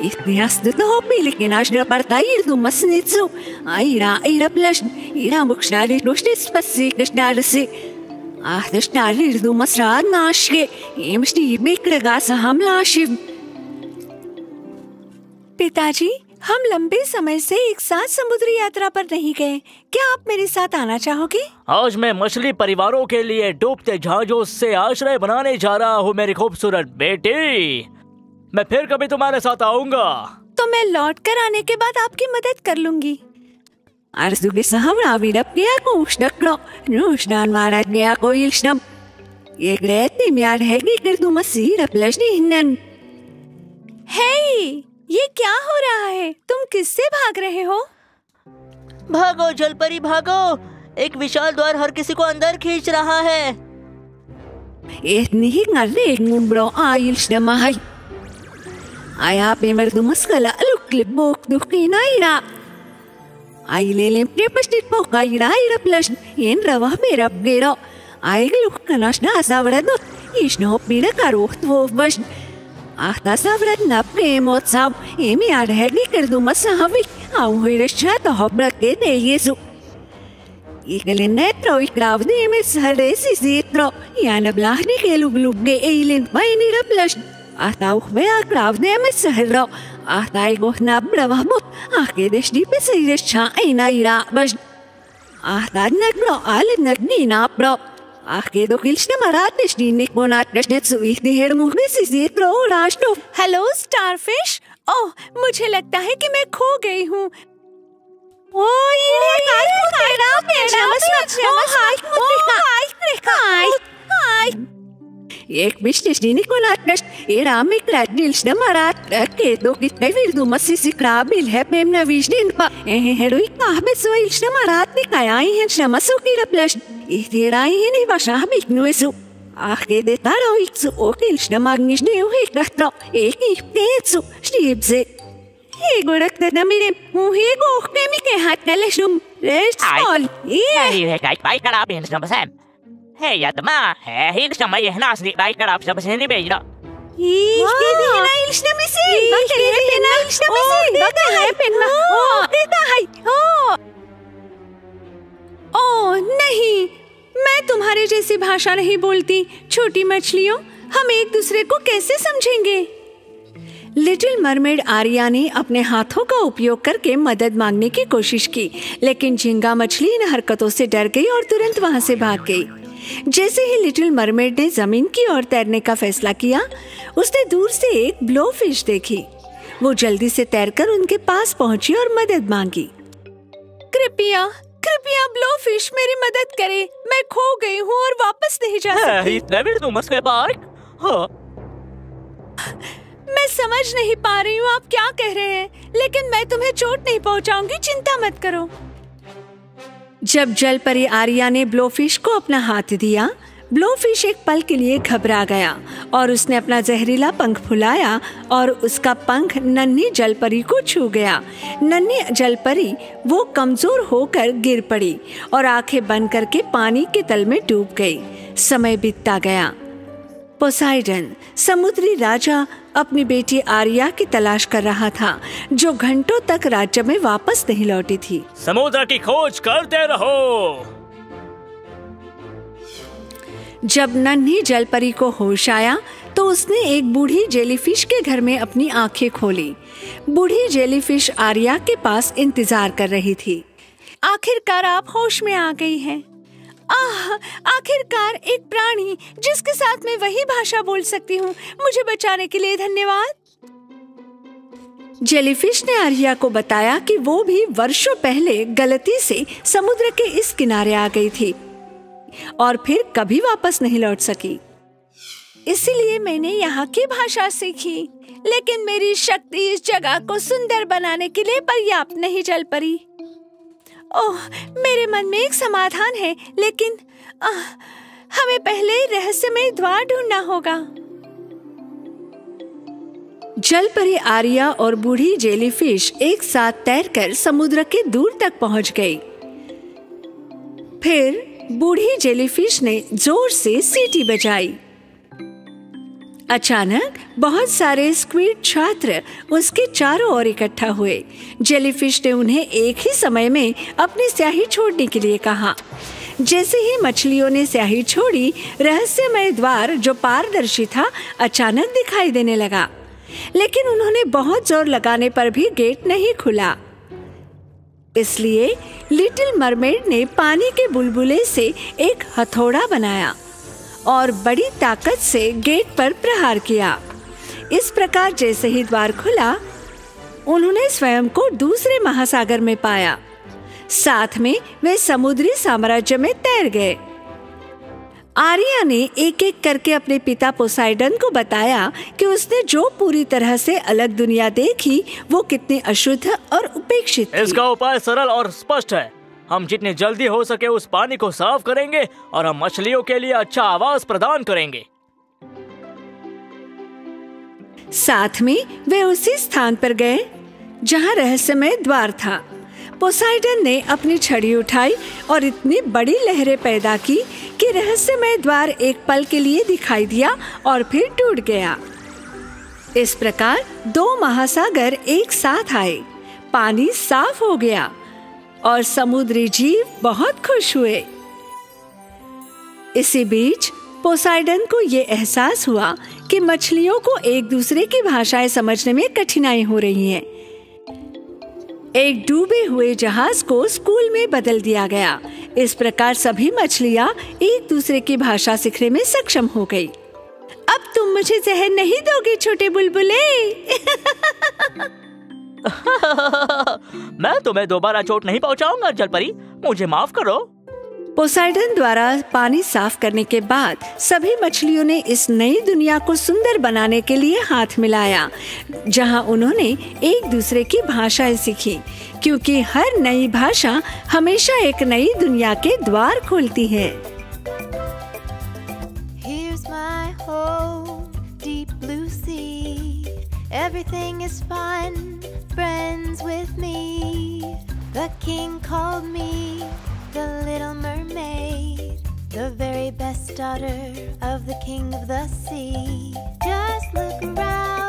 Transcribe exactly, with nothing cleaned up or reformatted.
Iasdito pilikinas na partair do masnitsu. Aira aira plash ira mukshnari doshnis pasikas narasi. Ah dashnari do masrad nashke. Imshti mikrega sa हमला शिव। पिताजी, हम लंबे समय से एक साथ समुद्री यात्रा पर नहीं गए। क्या आप मेरे साथ आना चाहोगे? आज मैं मछली परिवारों के लिए डूबते जहाजों से आश्रय बनाने जा रहा हूँ मेरी खूबसूरत बेटी। मैं फिर कभी तुम्हारे साथ आऊंगा। तो मैं लौट कर आने के बाद आपकी मदद कर लूंगी। Arzuge sahamra vidap gaya ko ushnaklo, nushnan marat gaya ko ilshnam. ये ग्रेटी म्यार है कि कर दूँ मसीह रप्लशनी हिन्नन। हे, ये क्या हो रहा है? तुम किससे भाग रहे हो? भागो जलपरी भागो! एक विशाल द्वार हर किसी को अंदर खींच रहा है। इतनी ही नर्रे मुंबरो आयल्स दमाई। आया पे मर्दु मस्कला लुक्लिप बोक दुखी नाइरा। आइले लेम प्रेपस्टिट बोक आइरा आइरा प्लस इन रवा मेरा गेरो। आइग लुक कनाश ना सावरदो इश्नो पीड़ा करोख्त वो बश। आखता सावरद ना प्रेमोत साव एमी आढ़ेगी कर दूँ मसावी आउ हुई रश्चा तो हब्रक के दे येसु। इकले नेत्रो इक्राव दे में सहरे सी सीत्रो यान ब्लाहनी के लुग लुग गे एलिन वाइनी रप्लश। आता उखबे आक्राव दे में सहरो आता इगोह ना ब्रवामुत आके देशनी पे सही रश्चा ऐना इरा बश। आता नगलो आले नगनी ना प्रो आके दो किल्शने मरात देशनी निकोनात देशनेत सुईख दिहेर मुखने सी सीत्रो राष्ट्रो। Hello starfish. ओह, मुझे लगता है कि मैं खो गई हूँ। ओ ये हाय मेरा मेरा मसला हाय हाय हाय हाय एक बिस्टिश नी को नाटश ये रामी क्लैडनिल्स नमरात के दो कितने विरदु मस्सी क्राबिल है पेमना विजनिन पा ए हेरोई काहबे सोइल्स नमरात नि कायाई हैं शमसु की रप्लश ये राई है नि बशा बिकनुएसु आखे दे तारो इक्सु ओकिल्स नमागनिश ने उहे रखतो एक ही पेंसु स्टीब्से हे गोरक तना मेरे मुहे को ओके मी के हाथ नले शुम रेस्ट ऑल ये हे काय काय करा बेन समसम हे या तमा हे हिन समय हनास नि काय करा समसम नि बेजरा इसके दिना इल्सने में से इसके दिना इल्सने में से देखा है पेनमा ओ देखा है ओ ओ नहीं, मैं तुम्हारे जैसी भाषा नहीं बोलती। छोटी मछलियों, हम एक दूसरे को कैसे समझेंगे? लिटिल मरमेड आर्या ने अपने हाथों का उपयोग करके मदद मांगने की कोशिश की, लेकिन झींगा मछली इन हरकतों से डर गई और तुरंत वहां से भाग गई। जैसे ही लिटिल मरमेड ने जमीन की ओर तैरने का फैसला किया, उसने दूर से एक ब्लोफिश देखी। वो जल्दी से तैरकर उनके पास पहुंची और मदद मांगी। कृपया कृपया ब्लोफिश मेरी मदद करे। मैं खो गई हूँ और वापस नहीं जा सकती। इतना भी तुम उसके पार्क? हाँ। मैं समझ नहीं पा रही हूँ आप क्या कह रहे हैं, लेकिन मैं तुम्हें चोट नहीं पहुँचाऊंगी, चिंता मत करो। जब जलपरी आर्या ने ब्लोफिश को अपना हाथ दिया, ब्लोफिश एक पल के लिए घबरा गया और उसने अपना जहरीला पंख फुलाया और उसका पंख नन्ही जलपरी को छू गया। नन्ही जलपरी वो कमजोर होकर गिर पड़ी और आंखें बंद करके पानी के तल में डूब गई। समय बीतता गया। पोसाइडन, समुद्री राजा, अपनी बेटी आर्या की तलाश कर रहा था, जो घंटों तक राज्य में वापस नहीं लौटी थी। समुद्र की खोज करते रहो। जब नन्ही जलपरी को होश आया तो उसने एक बूढ़ी जेलीफिश के घर में अपनी आंखें खोली। बूढ़ी जेलीफिश आर्या के पास इंतजार कर रही थी। आखिरकार आप होश में आ गई हैं। आह, आखिरकार एक प्राणी जिसके साथ मैं वही भाषा बोल सकती हूँ। मुझे बचाने के लिए धन्यवाद। जेलीफिश ने आर्या को बताया कि वो भी वर्षों पहले गलती से समुद्र के इस किनारे आ गई थी और फिर कभी वापस नहीं लौट सकी। इसीलिए मैंने यहाँ की भाषा सीखी, लेकिन मेरी शक्ति इस जगह को सुंदर बनाने के लिए पर्याप्त नहीं चल पड़ी। ओह, मेरे मन में एक समाधान है, लेकिन आह, हमें पहले रहस्यमय द्वार ढूंढना होगा। जलपरी आर्या और बूढ़ी जेलीफिश एक साथ तैरकर समुद्र के दूर तक पहुंच गई। फिर बूढ़ी जेलीफिश ने जोर से सीटी बजाई। अचानक बहुत सारे स्क्विड छात्र उसके चारों ओर इकट्ठा हुए। जेलीफिश ने उन्हें एक ही समय में अपनी स्याही छोड़ने के लिए कहा। जैसे ही मछलियों ने स्याही छोड़ी, रहस्यमय द्वार जो पारदर्शी था अचानक दिखाई देने लगा, लेकिन उन्होंने बहुत जोर लगाने पर भी गेट नहीं खुला। इसलिए लिटिल मरमेड ने पानी के बुलबुले से एक हथौड़ा बनाया और बड़ी ताकत से गेट पर प्रहार किया। इस प्रकार जैसे ही द्वार खुला, उन्होंने स्वयं को दूसरे महासागर में पाया। साथ में वे समुद्री साम्राज्य में तैर गए। आर्या ने एक एक करके अपने पिता पोसाइडन को बताया कि उसने जो पूरी तरह से अलग दुनिया देखी वो कितनी अशुद्ध और उपेक्षित थी। इसका उपाय सरल और स्पष्ट है। हम जितनी जल्दी हो सके उस पानी को साफ करेंगे और हम मछलियों के लिए अच्छा आवास प्रदान करेंगे। साथ में वे उसी स्थान पर गए जहां रहस्यमय द्वार था। पोसाइडन ने अपनी छड़ी उठाई और इतनी बड़ी लहरें पैदा की कि रहस्यमय द्वार एक पल के लिए दिखाई दिया और फिर टूट गया। इस प्रकार दो महासागर एक साथ आए, पानी साफ हो गया और समुद्री जीव बहुत खुश हुए। इसी बीच पोसाइडन को ये एहसास हुआ कि मछलियों को एक दूसरे की भाषाएं समझने में कठिनाई हो रही है। एक डूबे हुए जहाज को स्कूल में बदल दिया गया। इस प्रकार सभी मछलियां एक दूसरे की भाषा सीखने में सक्षम हो गई। अब तुम मुझे जहर नहीं दोगे छोटे बुलबुले? मैं तुम्हें दोबारा चोट नहीं पहुंचाऊंगा जलपरी, मुझे माफ करो। पोसाइडन द्वारा पानी साफ करने के बाद सभी मछलियों ने इस नई दुनिया को सुंदर बनाने के लिए हाथ मिलाया, जहां उन्होंने एक दूसरे की भाषाएं सीखी, क्योंकि हर नई भाषा हमेशा एक नई दुनिया के द्वार खोलती है। Here's my home, deep blue sea. Everything is fun, friends with me. The king called me the little mermaid, the very best daughter of the king of the sea. Just look around.